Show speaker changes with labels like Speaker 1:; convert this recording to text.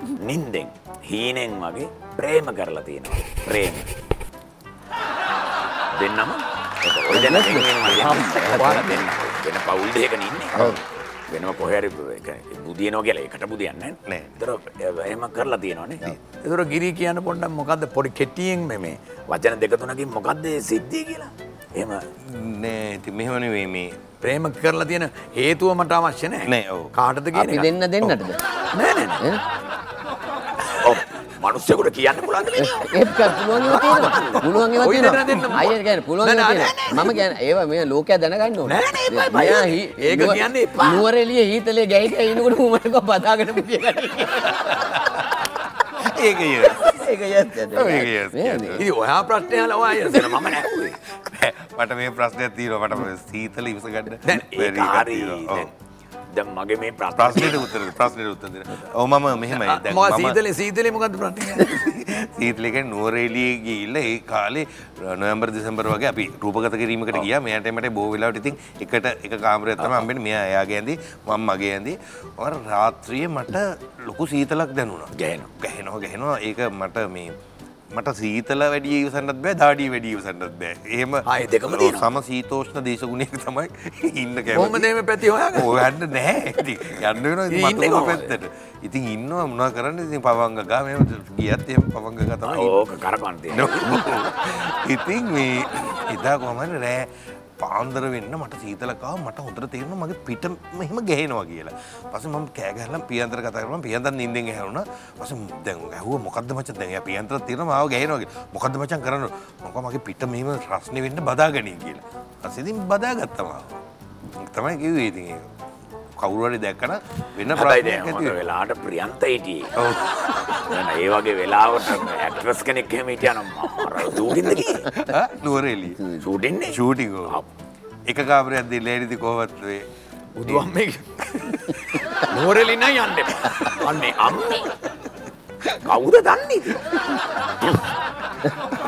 Speaker 1: නින්දෙන් හීනෙන් වගේ ප්‍රේම කරලා තියෙනවා. ප්‍රේම. දෙන්නම ඔය දෙන්න වෙන පවුල් දෙකක ඉන්නේ. වෙනම කොහේ හරි බුදියනවා කියලා එකට බුදියන්නේ නැහැ. ඒතර එහෙම කරලා තියෙනවානේ. ඒතර ගිරි කියන්න පොඩ්ඩක් මොකද්ද පොඩි කෙටියෙන් මේ වචන දෙක තුනකින් මොකද්ද සිද්ධිය කියලා. එහෙම
Speaker 2: නෑ ඉතින් මෙහෙම නෙවෙයි මේ
Speaker 1: ප්‍රේම කරලා තියෙන හේතුව මට අවශ්‍ය නැහැ.
Speaker 2: නෑ ඔව්.
Speaker 1: කාටද කියන්නේ?
Speaker 3: අපි දෙන්නටද?
Speaker 1: නෑ නෑ. ඔව් මනුස්සයෙකුට කියන්න පුළුවන් නේ.
Speaker 3: ඒක පුළුවන් ඒවා තියෙනවා. පුළුවන් ඒවා තියෙනවා. අයියා කියන්නේ පුළුවන් ඒවා තියෙනවා. මම කියන්නේ ඒවා මේ ලෝකයා දැනගන්න ඕනේ.
Speaker 1: නෑ නෑ එපා. ඒක කියන්නේ එපා.
Speaker 3: නුවරඑළිය හීතලේ ගැහි ගැහි ඉන්නකොට උඹට බදාගෙන පුතිය ගන්න.
Speaker 2: ඒක ය.
Speaker 3: ඒක යත්.
Speaker 1: ඉතින් ඔයා ප්‍රශ්නේ අහලා ඔයා යන්න මම නෑ.
Speaker 2: මට මේ ප්‍රශ්නයක් තියෙනවා මට සීතල ඉවස ගන්න.
Speaker 1: දැන් ඒක හරි. දැන් මගේ මේ
Speaker 2: ප්‍රශ්නෙට උත්තර දෙන්න. ඔව් මම මෙහෙමයි දැන්
Speaker 1: මම සීතලේ මොකද්ද ප්‍රශ්නේ?
Speaker 2: සීතලේ කියන්නේ නුවරඑළියේ ගිහිල්ලා ඒ කාලේ නොවැම්බර් දෙසැම්බර් වගේ අපි රූපගත කිරීමකට ගියා. මෙයාට මට බොහෝ වෙලාවට ඉතින් එක කාමරයක් තමයි හම්බෙන්නේ. මෙයා එයාගේ ඇඳි මම මගේ ඇඳි. ඔර රාත්‍රියේ මට ලොකු සීතලක් දැනුණා. ගැහෙනවා. ඒක මට සීතල වැඩි ඉවසන්නත් බෑ දාඩිය වැඩි ඉවසන්නත් බෑ. එහෙම
Speaker 1: ආයේ දෙකම තියෙනවා.
Speaker 2: සම සීතෝෂ්ණ දේශගුණයක තමයි ඉන්න කැමති.
Speaker 1: කොහොමද මේ පැති හොයාගන්නේ?
Speaker 2: හොයන්න නැහැ. ඉතින් යන්න වෙනවා ඉතින් මට පැත්තට. ඉතින් ඉන්නවා මොනවා කරන්නේ ඉතින් පවංග ගා මෙහෙම ගියත් එහෙම පවංග ගා තමයි.
Speaker 1: ඕක කරපන් තියෙනවා.
Speaker 2: ඉතින් මේ එදා කොහමද රෑ පාන්දර වෙන්න මට සීතලක් ආවා මට හොඳට තේරෙනවා මගේ පිට මෙහෙම ගැහෙනවා කියලා. පස්සේ මම කෑ ගහලා පියන්තර කතා කරා පියන්තර නිින්දෙන් ඇහැරුණා. පස්සේ දැන් ඇහුවා මොකද්ද මචං දැන් එයා පියන්තරත් තියෙනවා මාව ගැහෙනවා කියලා. මොකද්ද මචං කරන්නේ? මොකද මගේ පිට මෙහෙම රස්නේ වෙන්න බදාගනී කියලා. පස්සේ ඉතින් බදාගත්තා මාව. තමයි කිව්වේ ඉතින් ඒක. කවුරු හරි දැක්කම වෙන ප්‍රශ්නයක් ඇති
Speaker 1: වෙලාවට ප්‍රියන්ත හිටියේ. ඔව්. නෑ ඒ වගේ වෙලාවට ඇක්ට්‍රස් කෙනෙක් එහෙම හිටියනම් මම ෂූටින්ද ගියේ.
Speaker 2: නුවරඑළිය.
Speaker 1: ෂූටින්නේ?
Speaker 2: ෂූටින් ඔව්. එක කාමරයක් දෙල්ල ඇරිදි කොහොමද වේ?
Speaker 1: බුදුම්මේ. නුවරඑළිය නෑ යන්න එපා. අන්නේ අම්මේ. කවුද දන්නේ ඉතින්?